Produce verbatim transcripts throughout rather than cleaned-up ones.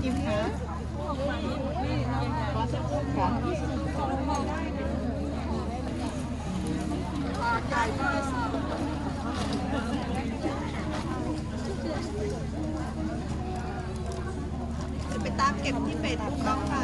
กินคะไก่ก็จะไปตามเก็บที่เป็ดทุกครั้งค่ะ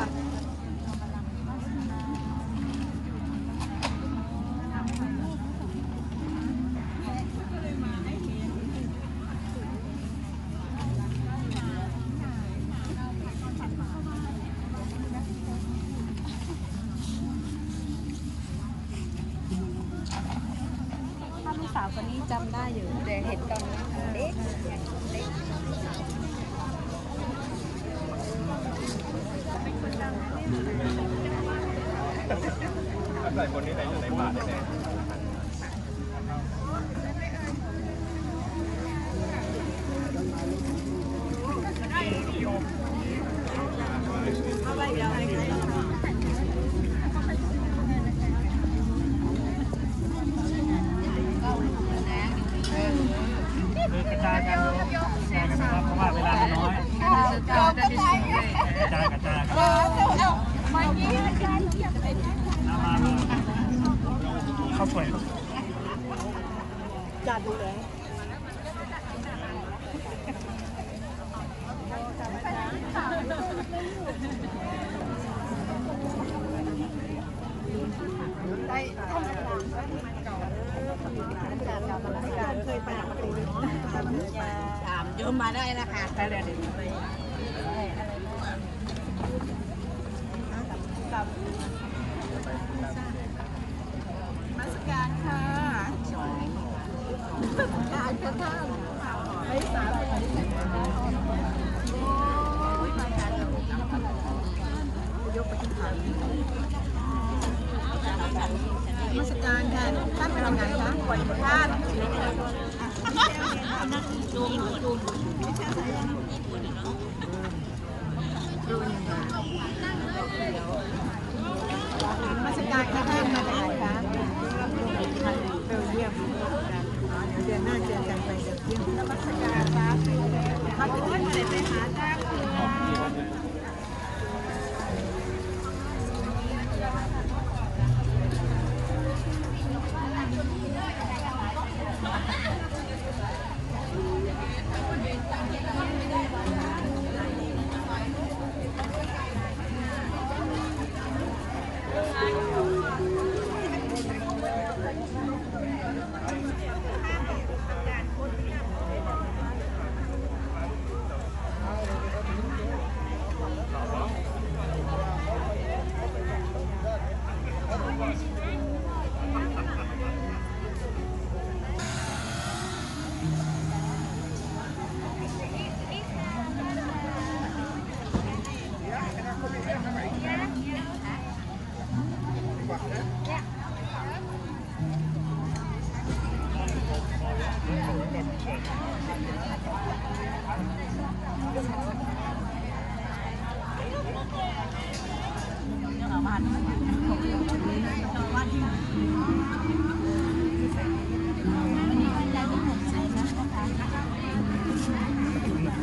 สาวคนนี้จำได้อยู่แต่เห็นตอนนี้เด็กเด็กใส่คนนี้ไหนอยู่ในป่าแน่เอาไปเดี๋ยวให้กระจายกันกระจายกันนะครับเพราะว่าเวลามันน้อยกระจายกระจายกระจายครับมามามาข้าวสวยจัดดูเลยได้ท่านอาจารย์อาจารย์เราอาจารย์เคยไปหาประตูเนาะถามโยมมาได้นะคะได้เลยมาสการค่ะการกระทั่งไม่สาระยกไปที่ฐานมาสการค่ะท่านเป็นยังไงคะปล่อยพลาดจูงจูงมาสการค่ะท่านมาจากไหนคะเบลเยียมเดือนหน้าเจอกันไปเบลเยียมมาสการค่ะเขาเป็นคนไหนไปหาจ้า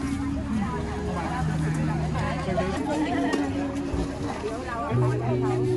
เรา